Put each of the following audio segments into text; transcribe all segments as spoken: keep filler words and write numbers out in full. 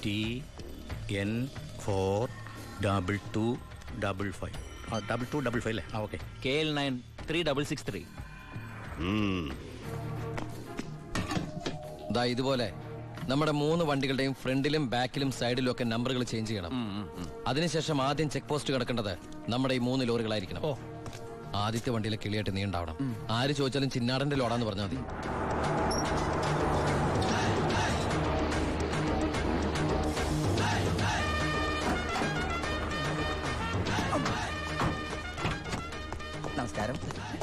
T N four double two double five ആ double two double five അല്ലേ? ആ okay. K L nine three double six three. ഇതുപോലെ നമ്മുടെ മൂന്ന് വണ്ടികളുടെയും ഫ്രണ്ടിലും ബാക്കിലും സൈഡിലും ഒക്കെ നമ്പറുകൾ ചേഞ്ച് ചെയ്യണം. അതിനുശേഷം ആദ്യം ചെക്ക് പോസ്റ്റ് കിടക്കേണ്ടത് നമ്മുടെ ഈ മൂന്ന് ലോറികളായിരിക്കണം. ആദ്യത്തെ വണ്ടിയിലെ കിളിയായിട്ട് നീ ഉണ്ടാവണം. ആര് ചോദിച്ചാലും ചിന്നാടന്റെ ലോഡാന്ന് പറഞ്ഞാൽ മതി. നമസ്കാരം.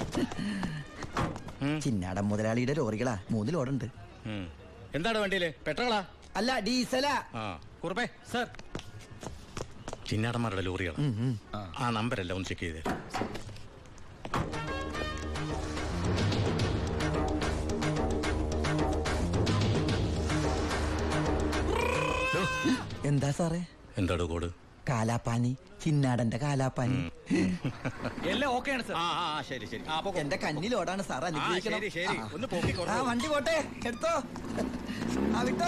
ചിന്നാടൻ മുതലാളിയുടെ ലോറികളാ, മൂന്ന് ലോഡുണ്ട്. എന്താണ് വണ്ടിയില്? പെട്രോളാ? അല്ല, ഡീസലാ. കുറുപ്പേ സർ, ചിന്നാടന്മാരുടെ ലോറികളാ. ആ നമ്പരല്ല, ഒന്ന് ചെക്ക് ചെയ്തേ. എന്താ സാറേ? എന്താടോ കോഡ്? കാലാപ്പാനി, ചിന്നാടന്റെ കാലാപ്പാനി. എല്ലാം ഓക്കെയാണ് സാർ. ശരി ശരി. എന്റെ കന്നിലോടാണ് സാർ, അനുഗ്രഹിക്കണം. ആ വണ്ടി പോട്ടെ, എടുത്തോ. ആ വിട്ടോ.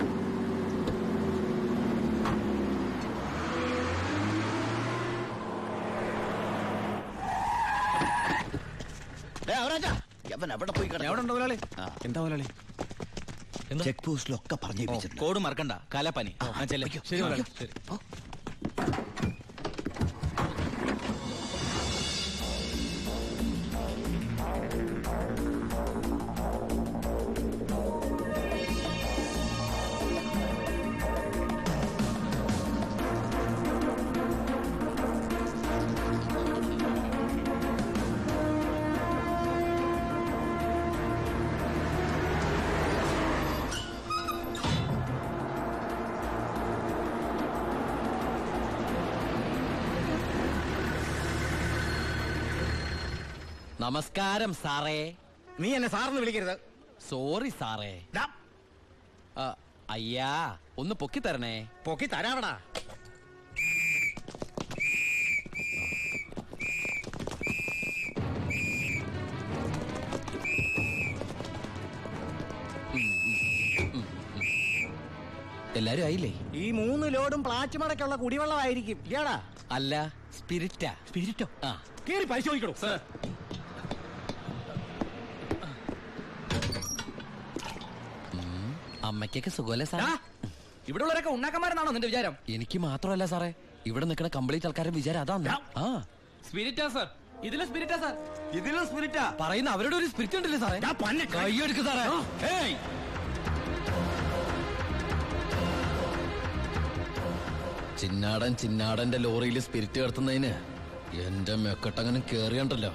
ചെക്ക് പോസ്റ്റിലൊക്കെ പറഞ്ഞു. കോഡ് മറക്കണ്ട. കാലാപ്പാനി. ശരി ശരി. നമസ്കാരം സാറേ. നീ എന്നെ സാറെന്ന് വിളിക്കരുത്. സോറി സാറേ. അയ്യാ, ഒന്ന് പൊക്കി തരണേ. പൊക്കി തരാവടാ. എല്ലാരും ആയില്ലേ? ഈ മൂന്ന് ലോഡും പ്ലാച്ചുമടക്കുള്ള കുടിവെള്ളമായിരിക്കും. ഏടാ? അല്ല, സ്പിരിറ്റാ. സ്പിരിറ്റോ? ആ, കേറി പരിശോധിക്കണോ സാർ? അമ്മയ്ക്കൊക്കെ സുഖമല്ലേ സാർ? ഇവിടെ ഉള്ളവരൊക്കെ ഉണ്ണാക്കന്മാരെന്നാണോ നിന്റെ വിചാരം? എനിക്ക് മാത്രമല്ല സാറേ, ഇവിടെ നിൽക്കുന്ന കംപ്ലീറ്റ് ആൾക്കാരുടെ വിചാരം അതാണ്. ആ സ്പിരിറ്റാ സാർ. ഇതിലും സ്പിരിറ്റാ സാർ. ഇതിലും സ്പിരിറ്റാ പറയുന്ന അവരുടെ ഒരു സ്പിരിറ്റ് ഉണ്ടല്ലേ സാറേ? കൈയ്യെടുക്ക് സാറേ. ചിന്നാടൻ ചിന്നാടന്റെ ലോറിയിൽ സ്പിരിറ്റ് കടത്തുന്നതിന് എന്റെ മെക്കട്ടങ്ങനെ കേറിയണ്ടല്ലോ.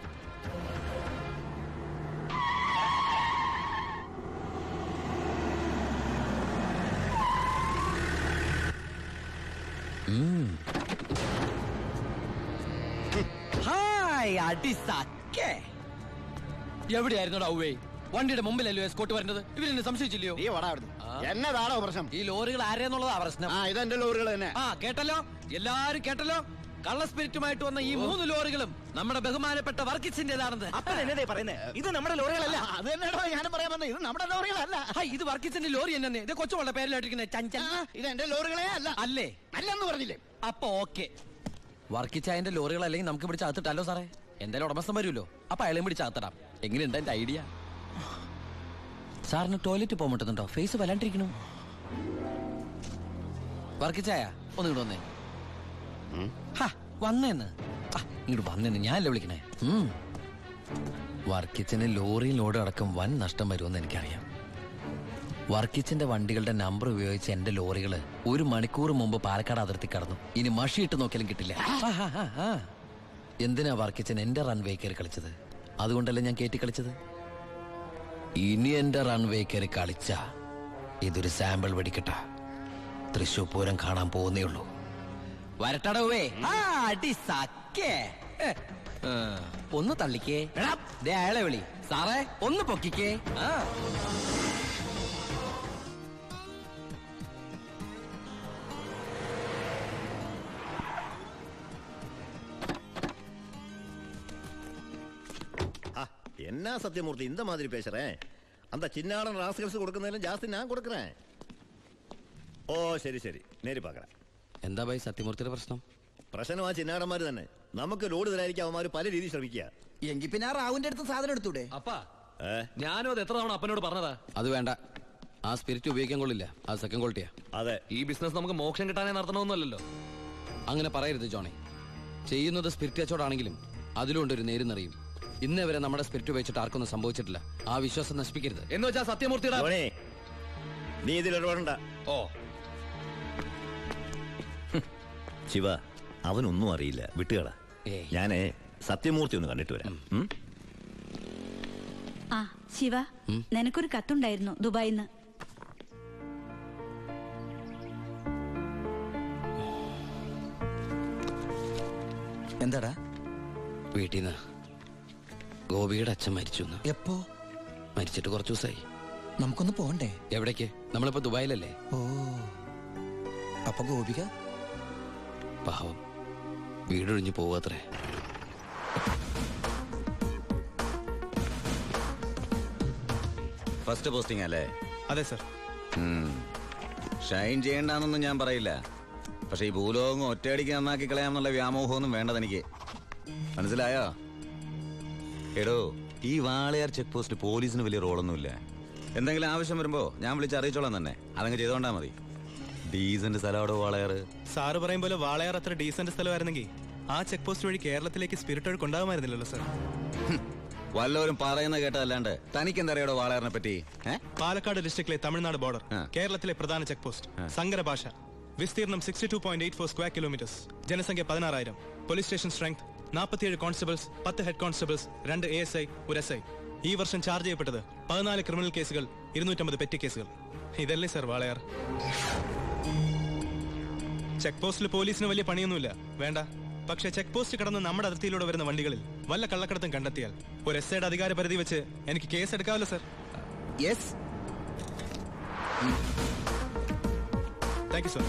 എവിടെയായിരുന്നു ഔവേ? വണ്ടിയുടെ മുമ്പിലല്ലോ എസ്കോട്ട് വരുന്നത്. ഇവരെന്നെ സംശയിച്ചില്ലയോ? എന്നതാണോ പ്രശ്നം? ഈ ലോറികൾ ആരെന്നുള്ളതാ പ്രശ്നം. ഇതെന്റെ ലോറികൾ തന്നെ. ആ കേട്ടല്ലോ, എല്ലാരും കേട്ടല്ലോ. കള്ള സ്പിരിറ്റുമായിട്ട് വന്ന ഈ മൂന്ന് ലോറികളും നമ്മുടെ ബഹുമാനപ്പെട്ട വർക്കിച്ചിന്റേതാണെന്ന്. ഇത് നമ്മുടെ ലോറികളല്ല. അത് തന്നെയാണോ ഞാനും പറയാൻ വന്നത്. ഇത് നമ്മുടെ ലോറികളല്ല. ഇത് വർക്കിച്ചിന്റെ ലോറി തന്നെ. ഇത് കൊച്ചുവളുടെ പേരിലായിട്ടിരിക്കുന്നത് ചഞ്ചൽ. ഇത് എന്റെ ലോറികളെ അല്ല. അല്ലേ? അല്ലെന്ന് പറഞ്ഞില്ലേ? അപ്പൊ ഓക്കെ. വർക്കിച്ചായന്റെ ലോറികൾ അല്ലെങ്കിൽ നമുക്ക് പിടിച്ച് അകത്തിട്ടല്ലോ സാറേ. എന്തായാലും ഉടമസ്ഥൻ വരുമല്ലോ, അപ്പൊ അയാളെയും പിടിച്ച് അകത്തിടാം. എങ്ങനെയുണ്ട് എന്റെ ഐഡിയ? സാറിന് ടോയ്ലറ്റ് പോകാൻ പറ്റുന്നുണ്ടോ? ഫേസ് വല്ലാണ്ടിരിക്കണു. വർക്കിച്ചായ ഒന്ന് ഇങ്ങോട്ട് വന്നേ. വന്നേന്ന് ഇങ്ങോട്ട് വന്നേന്ന് ഞാനല്ലേ വിളിക്കണേ. വർക്കിച്ചന് ലോറിയിൽ ലോഡ് അടക്കം വൻ നഷ്ടം വരുമെന്ന് എനിക്കറിയാം. വർക്കിച്ചിന്റെ വണ്ടികളുടെ നമ്പർ ഉപയോഗിച്ച് എന്റെ ലോറികള് ഒരു മണിക്കൂർ മുമ്പ് പാലക്കാട് അതിർത്തി കടന്നു. ഇനി മഷിയിട്ട് നോക്കിയാലും കിട്ടില്ല. എന്തിനാ വർക്കിച്ചൻ എന്റെ റൺവേ കയറി കളിച്ചത്? അതുകൊണ്ടല്ലേ ഞാൻ കയറ്റി കളിച്ചത്. ഇനി എന്റെ റൺവേ കയറി കളിച്ച ഇതൊരു സാമ്പിൾ വെടിക്കട്ട. തൃശൂർ പൂരം കാണാൻ പോകുന്നേ ഉള്ളൂ. വരട്ടടവേ. ഒന്ന് തള്ളിക്കേ. അയാളെ വിളി. സാറേ ഒന്ന് പൊക്കിക്കേ. ആ என்ன சத்தியமூர்த்தி இந்த மாதிரி பேசுறேன்? அந்த சின்னாடன் ராஸ்கல்ஸ் கொடுക്കുന്നതിലും ஜாஸ்தி நான் கொடுக்குறேன். ഓ ശരി ശരി നേരി പാക്കറ. എന്താ ഭായി സത്യമൂർത്തിയുടെ പ്രശ്നം? പ്രശ്നം ആ ചിന്നാടന്മാര് തന്നെ. നമുക്ക് ലോഡ് തരായിരിക്കും അവന്മാര് പല രീതിയിൽ ശ്രമിക്കുക. എങ്കിൽ പിന്നെ ആ റാവുന്റെ അടുത്ത് സാധനം എടുത്തൂടെ? അപ്പാ ഞാനും അത് എത്ര തവണ അപ്പനോട് പറഞ്ഞതാ. അത് വേണ്ട, ആ സ്പിരിറ്റ് ഉപയോഗിക്കാൻ കൊള്ളില്ല, അത് സെക്കൻഡ് ക്വാളിറ്റിയാ. അതെ, ഈ ബിസിനസ് നമുക്ക് മോക്ഷം കിട്ടാനേ നടത്തണമെന്നല്ലോ. അങ്ങനെ പറയരുത് ജോണി. ചെയ്യുന്നത് സ്പിരിറ്റ് കച്ചവടമാണെങ്കിലും അതിലുണ്ടൊരു നേരുന്നറിയും. ഇന്നേ വരെ നമ്മുടെ സ്പിരിറ്റ് ഉപയോഗിച്ചിട്ട് ആർക്കൊന്നും സംഭവിച്ചിട്ടില്ല. ആ വിശ്വാസം നശിപ്പിക്കരുത്. എന്ന് വെച്ചാൽ സത്യമൂർത്തിയുടെ നീ ഇതിൽ ഇടപെടണ്ട. ഓ ശിവ, അവനൊന്നും അറിയില്ല, വിട്ടുകള. ഞാനേ സത്യമൂർത്തി ഒന്ന് കണ്ടിട്ട് വരാം. ആ ശിവ, നിനക്കൊരു കത്തുണ്ടായിരുന്നു ദുബായിന്ന്. എന്താടാ? വീട്ടിൽ നിന്ന് ഗോപിയുടെ അച്ഛൻ മരിച്ചു. എപ്പോ? മരിച്ചിട്ട് കുറച്ചു ദിവസമായി. നമുക്കൊന്ന് പോണ്ടേ? എവിടേക്ക്? നമ്മളിപ്പോ ദുബായിലല്ലേ. ഓ, അപ്പൊ ഗോപിക പാവം വീടൊഴിഞ്ഞു പോവാത്രേ. ഫസ്റ്റ് പോസ്റ്റിംഗ് അല്ലേ? അതെ സർ. ഷൈൻ ചെയ്യണ്ടെന്നൊന്നും ഞാൻ പറയില്ല, പക്ഷെ ഈ ഭൂലോകം ഒറ്റയടിക്ക് നന്നാക്കി കളയാമെന്നുള്ള വ്യാമോഹമൊന്നും വേണ്ടത് എനിക്ക്. മനസ്സിലായോ? എടോ, ഈ വാളയാർ ചെക്ക് പോസ്റ്റ് പോലീസിന് വലിയ റോളൊന്നുമില്ല. എന്തെങ്കിലും ആവശ്യം വരുമ്പോ ഞാൻ വിളിച്ച് അറിയിച്ചോളാം തന്നെ. അതങ്ങ് ചെയ്തോണ്ടാ മതി. ഡീസന്റ് സ്ഥലമാടോ വാളയാർ. സാറ് പറയും പോലെ വാളയാർ അത്ര ഡീസന്റ് സ്ഥലമായിരുന്നെങ്കിൽ ആ ചെക്ക് പോസ്റ്റ് വഴി കേരളത്തിലേക്ക് സ്പിരിറ്റ് ഒഴുക്ക് ഉണ്ടാകുമായിരുന്നില്ലല്ലോ സർ. വല്ലവരും പറയുന്ന കേട്ടതല്ലാണ്ട് തനിക്ക് എന്തറിയാടോ വാളയാറിനെ പറ്റി? പാലക്കാട് ഡിസ്ട്രിക്റ്റിലെ തമിഴ്നാട് ബോർഡർ, കേരളത്തിലെ പ്രധാന ചെക്ക് പോസ്റ്റ്, സങ്കര ഭാഷ, വിസ്തീർണം sixty two point eight four square kilometres, ജനസംഖ്യ പതിനാറായിരം, പോലീസ് സ്റ്റേഷൻ സ്ട്രെങ്ത് നാൽപ്പത്തിയേഴ് കോൺസ്റ്റബിൾസ്, പത്ത് ഹെഡ് കോൺസ്റ്റബിൾസ്, രണ്ട് എ എസ് ഐ, ഒരു എസ് ഐ. ഈ വർഷം ചാർജ് ചെയ്യപ്പെട്ടത് പതിനാല് ക്രിമിനൽ കേസുകൾ, ഇരുന്നൂറ്റമ്പത് പെറ്റി കേസുകൾ. ഇതല്ലേ സർ വാളയാർ? ചെക്ക് പോസ്റ്റിൽ പോലീസിന് വലിയ പണിയൊന്നുമില്ല, വേണ്ട. പക്ഷെ ചെക്ക് പോസ്റ്റ് കടന്ന് നമ്മുടെ അതിർത്തിയിലൂടെ വരുന്ന വണ്ടികളിൽ വല്ല കള്ളക്കടത്തും കണ്ടെത്തിയാൽ ഒരു എസ് ഐയുടെ അധികാര പരിധി വെച്ച് എനിക്ക് കേസ് എടുക്കാമല്ലോ sir. Yes, thank you sir.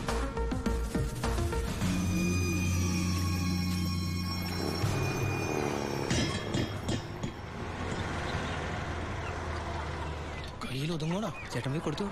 കയ്യിൽ ഒതുങ്ങോടാ, ചേട്ടൻ പോയി കൊടുത്തു.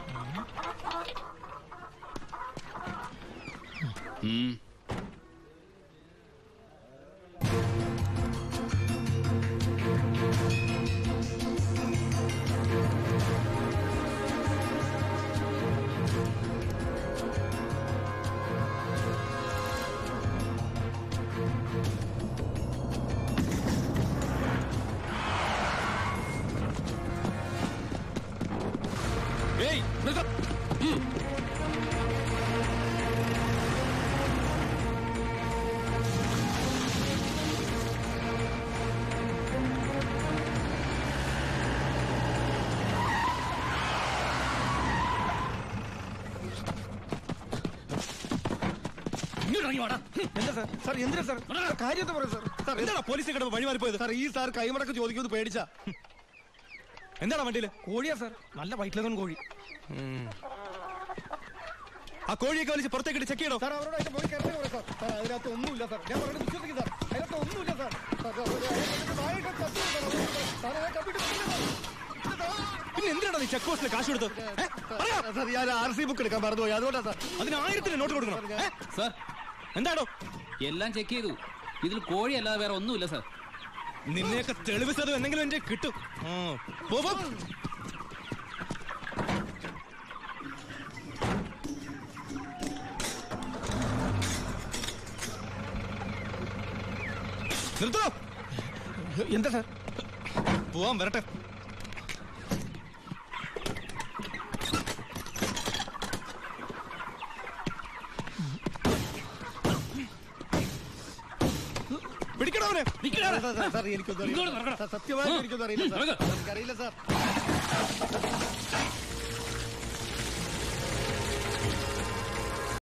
പോലീസ് വഴിമാറി പോയത് സാർ. ഈ സാർ കൈമടക്ക് ചോദിക്കുന്നത് പേടിച്ചാ. എന്താണ് വണ്ടിയില്? കോഴിയാ സാർ, നല്ല വൈറ്റിലൊന്നും കോഴി. ആ കോഴിയൊക്കെ വലിച്ച് പുറത്തേക്ക് ചെക്ക് ചെയ്യണോ സാർ? അവരോട് പോയി കയറി സാർ. അതിനകത്ത് ഒന്നുമില്ല സാർ, ഞാൻ പറഞ്ഞത് വിശ്വസിക്കും സാർ. അതിനകത്ത് ഒന്നുമില്ല സാർ. പിന്നെ എന്തിനാണ് നീ ചെക്ക് പോസ്റ്റിൽ കാശ് കൊടുത്തത്? ഞാൻ ആർ സി ബുക്ക് എടുക്കാൻ മറന്നുപോയി, അതുകൊണ്ടാ സാർ. അതിന് ആയിരത്തിന് നോട്ട് കൊടുക്കണം സാർ. എന്താണോ? എല്ലാം ചെക്ക് ചെയ്തു, ഇതിൽ കോഴി അല്ലാതെ വേറെ ഒന്നുമില്ല സാർ. നിന്നെയൊക്കെ തെളിവ് സത് എന്തെങ്കിലും എന്റെ കിട്ടും. നിർത്തോ. എന്താ സാർ? പോവാൻ വരട്ടെ. പിടിക്കണവനെ. സത്യമായിട്ട് എനിക്കൊന്നും അറിയില്ല സാർ. എനിക്കറിയില്ല സാർ.